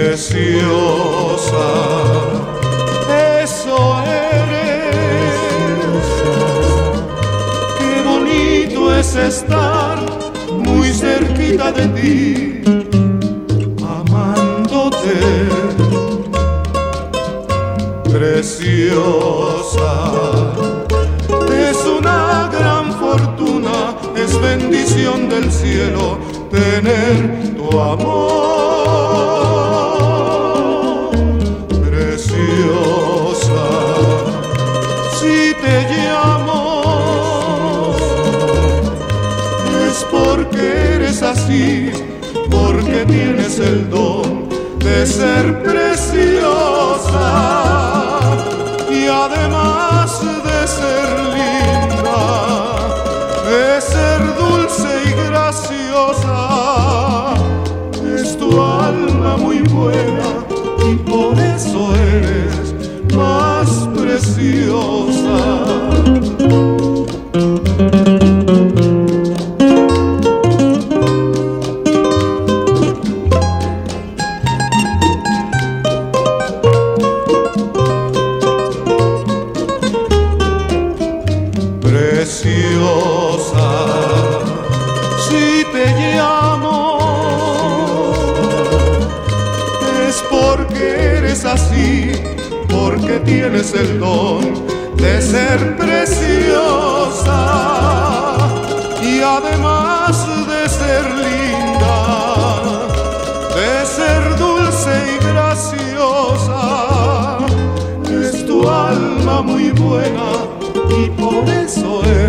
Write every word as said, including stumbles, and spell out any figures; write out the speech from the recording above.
preciosa, eso eres. Qué bonito es estar muy cerquita de ti, amándote, preciosa. Es una gran fortuna, es bendición del cielo tener tu amor, preciosa. Si te llamo es porque eres así, porque tienes el don de ser preciosa y además de ser linda, de ser dulce y graciosa. Es tu alma muy buena y por eso eres más preciosa. Preciosa, si te llamo es porque eres así, porque tienes el don de ser preciosa y además de ser linda, de ser dulce y graciosa. Es tu alma muy buena y por eso es